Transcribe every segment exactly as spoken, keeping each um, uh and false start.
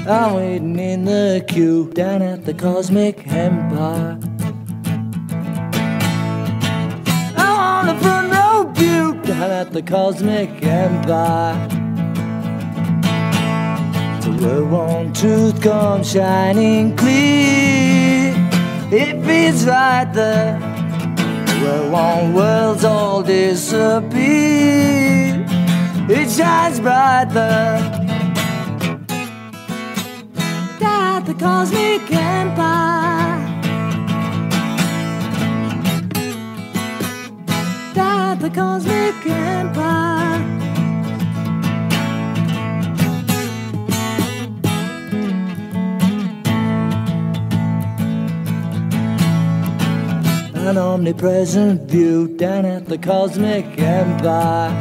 I'm waiting in the queue down at the Cosmic Empire. I'm on the front row view down at the Cosmic Empire. So where one truth comes shining clear, it feels right there. Where one world's all disappear, it shines bright there. At the Cosmic Empire, at the Cosmic Empire. An omnipresent view down at the Cosmic Empire.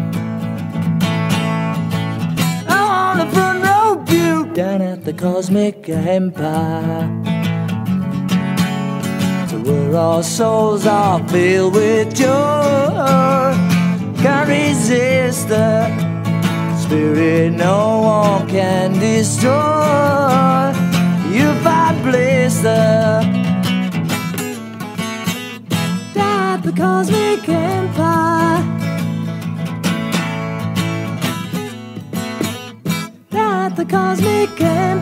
I'm on the front row view down at the Cosmic Empire. So where our souls are filled with joy, can't resist the spirit no one can destroy. You find bliss there at the Cosmic Empire. At the Cosmic Empire.